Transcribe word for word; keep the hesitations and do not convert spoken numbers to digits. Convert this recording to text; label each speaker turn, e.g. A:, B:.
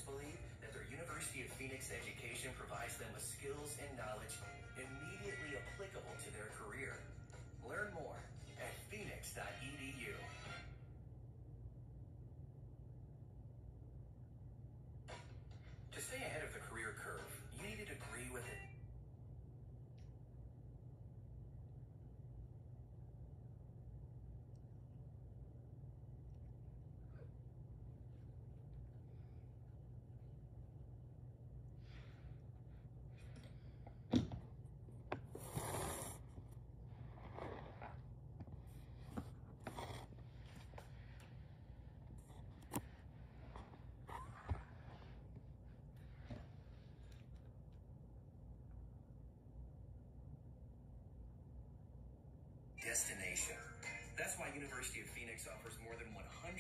A: believe that their University of Phoenix education provides them with skills and knowledge immediately applicable to their career. Learn more at phoenix dot e d u. To stay ahead of the career curve, you need to agree with it. Destination. That's why University of Phoenix offers more than one hundred